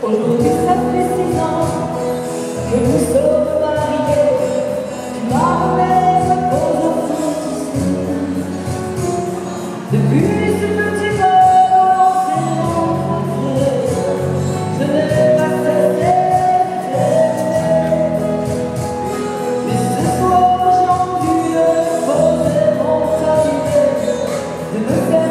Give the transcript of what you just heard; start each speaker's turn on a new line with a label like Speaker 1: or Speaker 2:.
Speaker 1: Aujourd'hui ça fait 6 ans que nous sommes mariés. Tu m'as remis à cause de tout. Depuis ce petit vol où l'on s'est rencontrés, je n'ai pas cessé de t'aimer. Mais ce soir j'ai envie de poser mon salut, de me faire